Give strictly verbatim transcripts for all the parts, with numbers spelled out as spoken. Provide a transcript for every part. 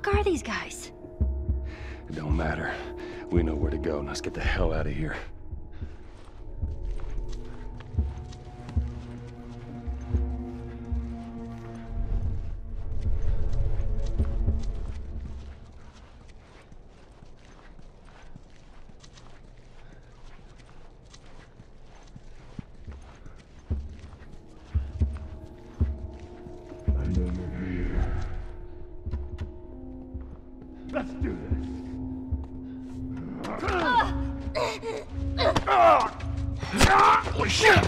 fuck are these guys? It don't matter. We know where to go. Now let's get the hell out of here. Let's do this. Holy shit!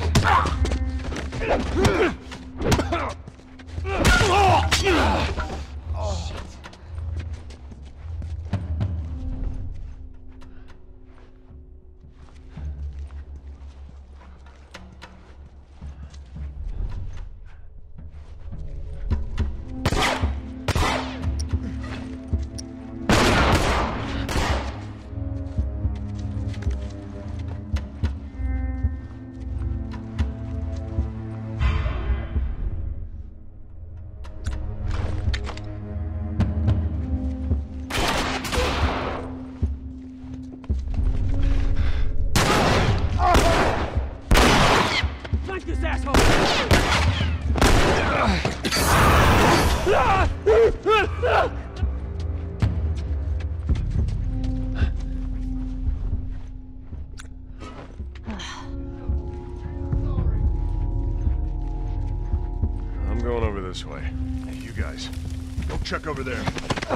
I'm going over this way. Hey, you guys, go check over there.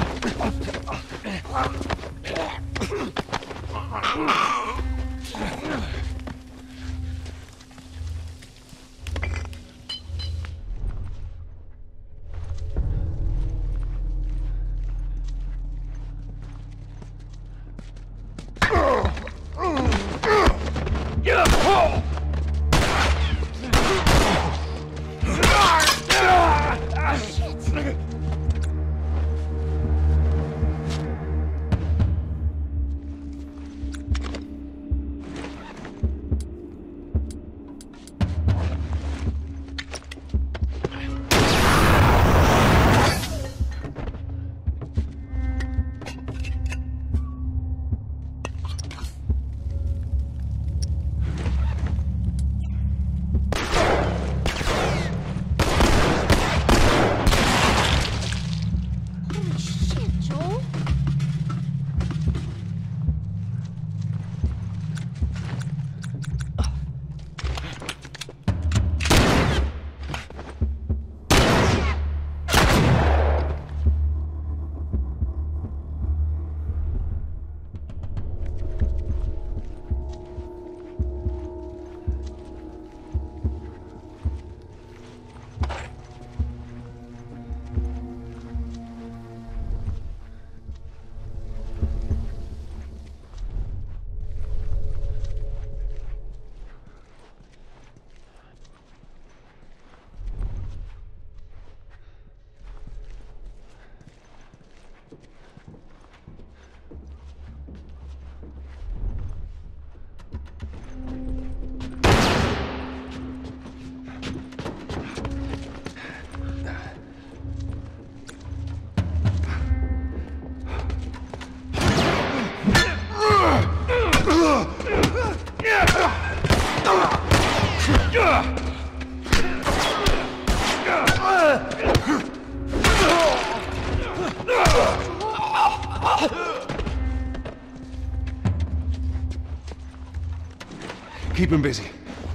Keep him busy.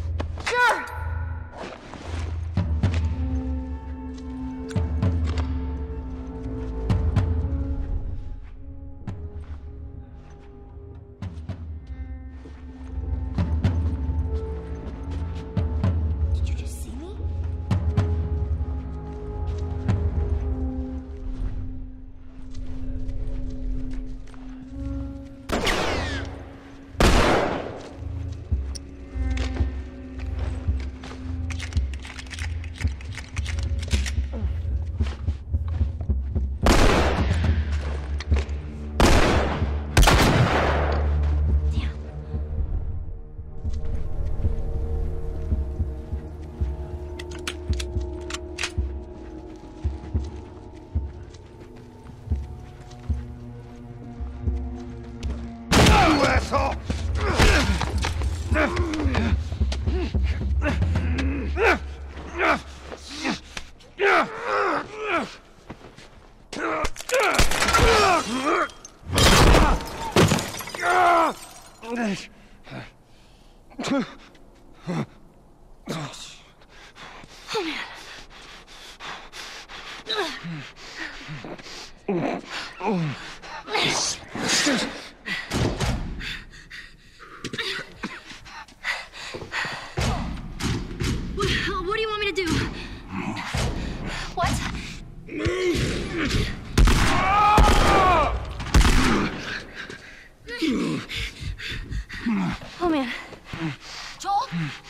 Sure. Did you just see me? What, what do you want me to do? What? Oh man. Joel?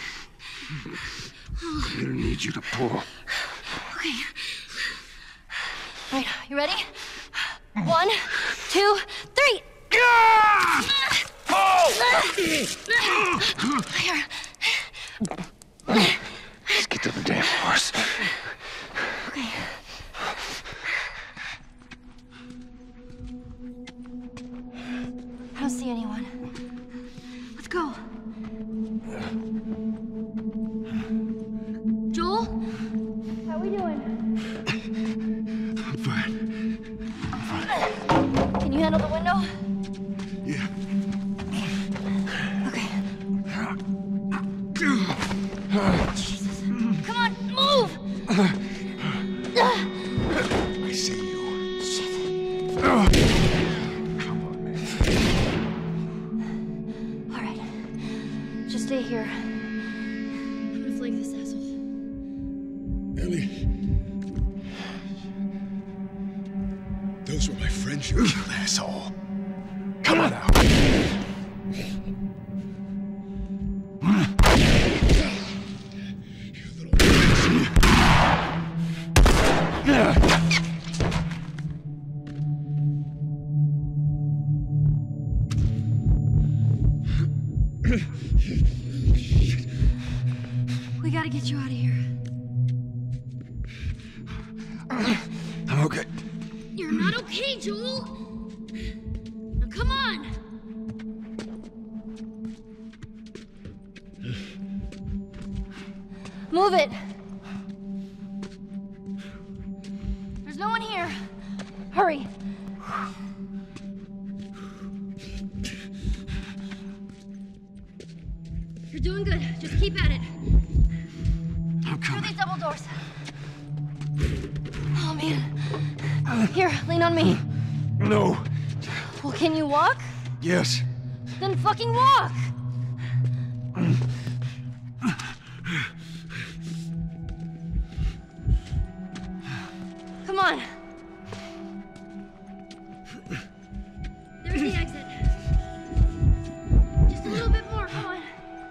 I'm gonna need you to pull. Okay. All right, you ready? One, two, three. Here. Let's get to the damn horse. Okay. I don't see anyone. Let's go. Joel? How are we doing? I'm fine. Can you handle the window? Yeah. Okay. Jesus. Come on, move! I see you. Shit. Come on, man. All right. Just stay here. I'm gonna flank this asshole. Ellie. Those were my friends you killed, asshole. Come on now. You little bitch. We gotta get you out of here. I'm okay. You're not okay, Joel! Now come on! Move it! There's no one here. Hurry! You're doing good. Just keep at it. I'm Through coming. these double doors. Oh, man. Here, lean on me. No. Well, can you walk? Yes. Then fucking walk! Come on. There's the exit. Just a little bit more, come on.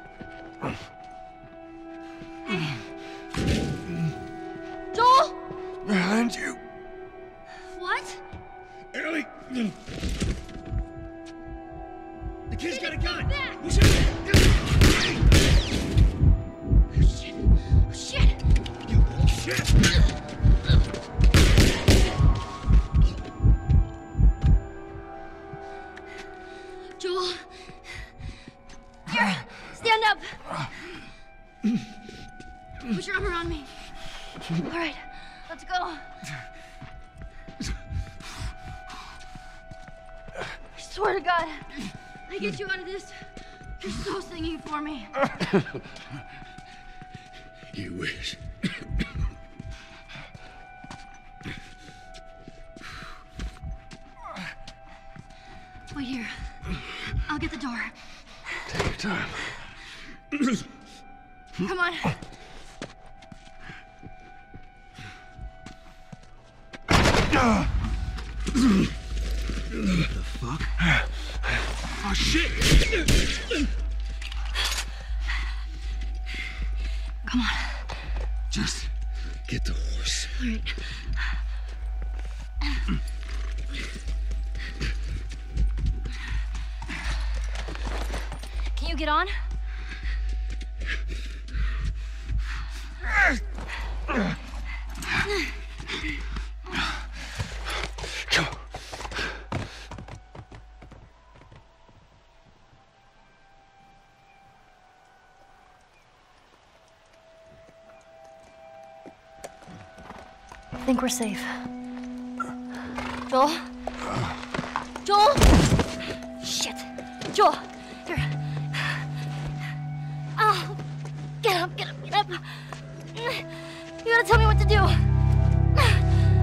Hey. Joel? Behind you. What? Ellie. The kid's got a gun. Back. Who's in there? Shit. Shit. You little shit. Joel. Here. Stand up. Put your arm around me. All right. Let's go. I swear to God, I get you out of this. You're so singing for me. You wish. Wait here. I'll get the door. Take your time. Come on. The fuck? Oh shit! Come on. Just get the horse. All right. Can you get on? Come on. I think we're safe. Joel? Joel? Shit. Joel, here. Oh, get up, get up, get up. You gotta tell me what to do.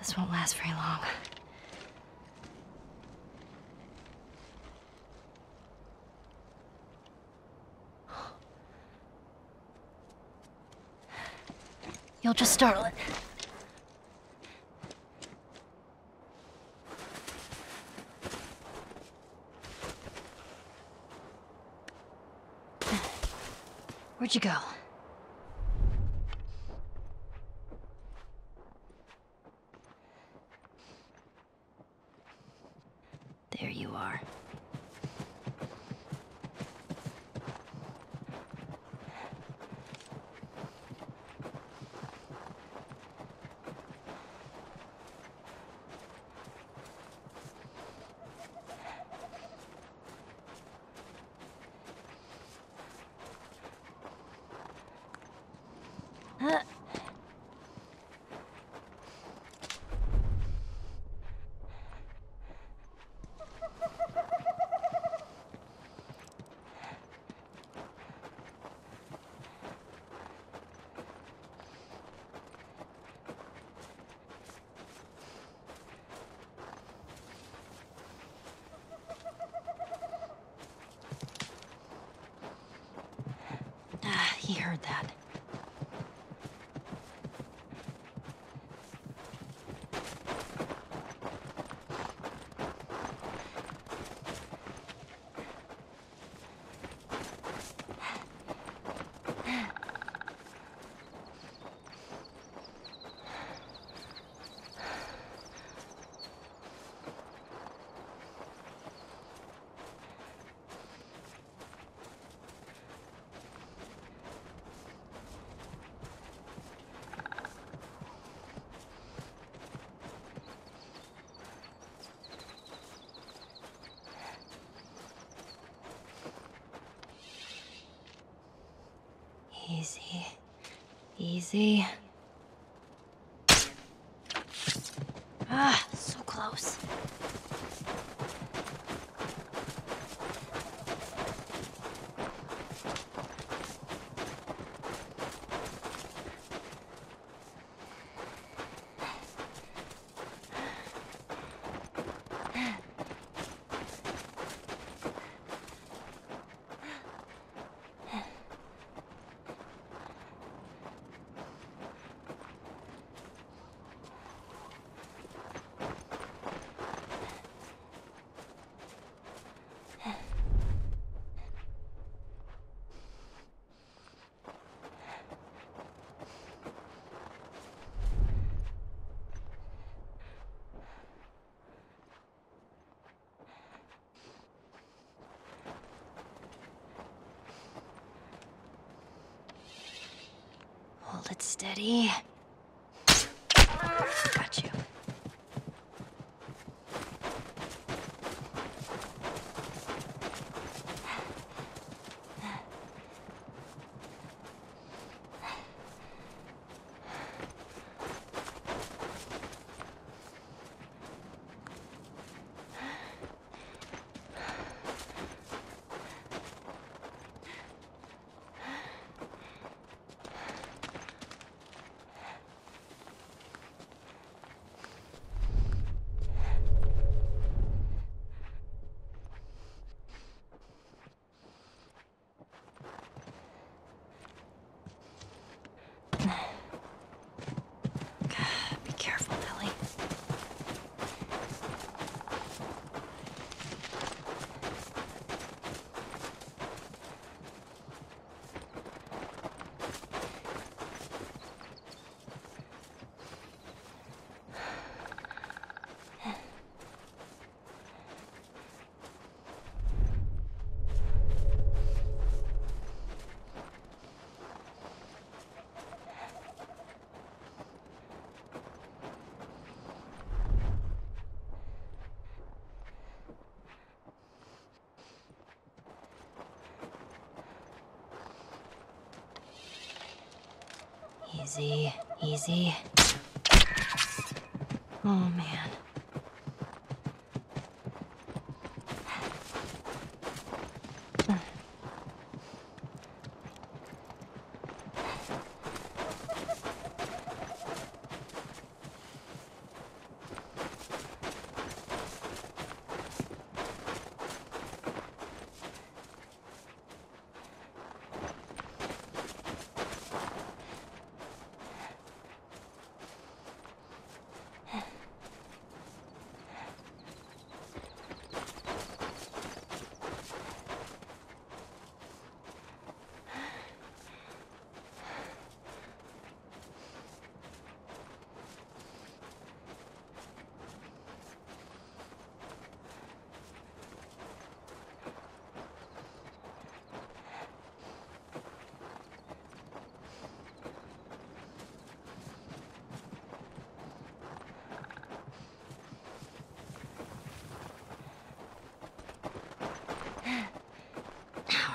This won't last very long. You'll just startle it. Where'd you go? There you are. Huh. Ah, he heard that. Easy. Easy. Ah, so close. Hold it steady. Got you. Be careful, Ellie. Easy, easy. Oh, man.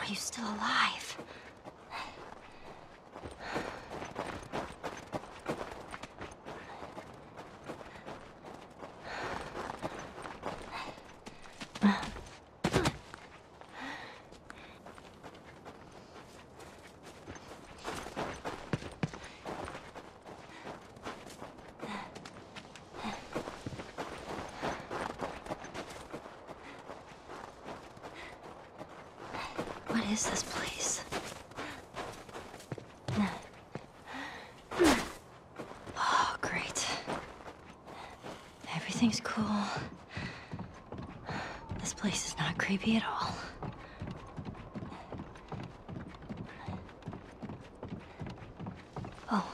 you still alive? What is this place? Oh, great. Everything's cool. This place is not creepy at all. Oh.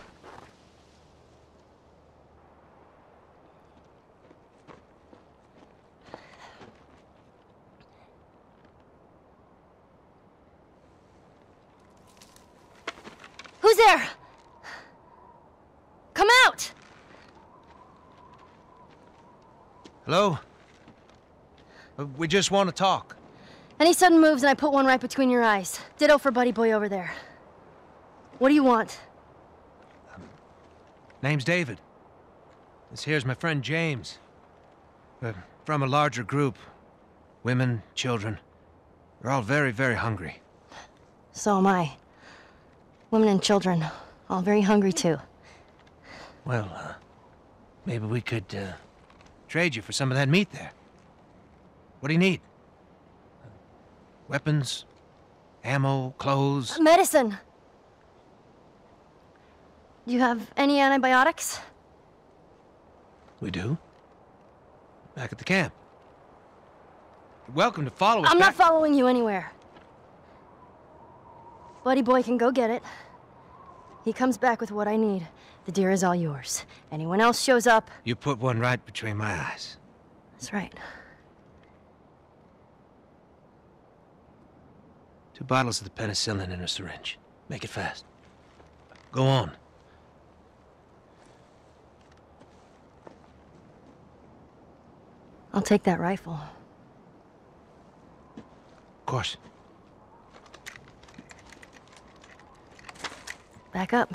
Who's there? Come out! Hello? Uh, We just want to talk. Any sudden moves and I put one right between your eyes. Ditto for buddy boy over there. What do you want? Name's David. This here's my friend James. We're from a larger group. Women, children. They're all very, very hungry. So am I. Women and children, all very hungry too. Well, uh, maybe we could, uh, trade you for some of that meat there. What do you need? Weapons? Ammo? Clothes? Medicine! Do you have any antibiotics? We do. Back at the camp. You're welcome to follow us I'm back. not following you anywhere. Buddy boy can go get it. He comes back with what I need. The deer is all yours. Anyone else shows up... You put one right between my eyes. That's right. Two bottles of the penicillin in a syringe. Make it fast. Go on. I'll take that rifle. Of course. Back up.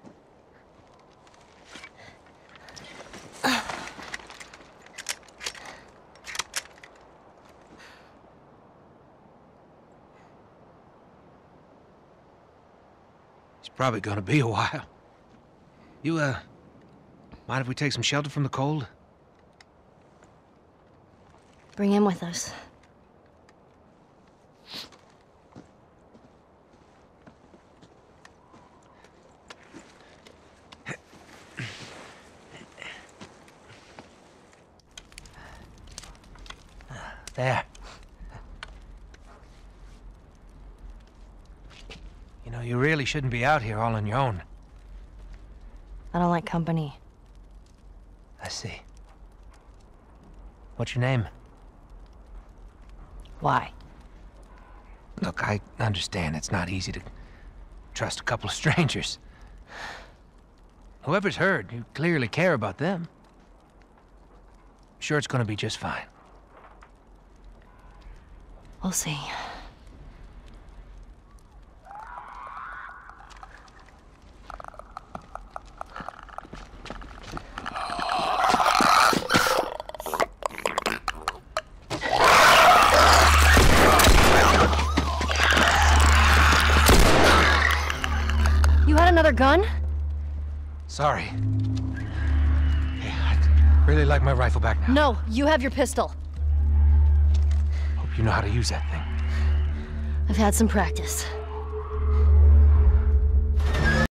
It's probably gonna be a while. You, uh, mind if we take some shelter from the cold? Bring him with us. There. You know, you really shouldn't be out here all on your own. I don't like company. I see. What's your name? Why? Look, I understand it's not easy to trust a couple of strangers. Whoever's hurt, you clearly care about them. I'm sure it's gonna be just fine. We'll see. You had another gun? Sorry. Hey, I'd really like my rifle back now. No, you have your pistol. Hope you know how to use that thing. I've had some practice.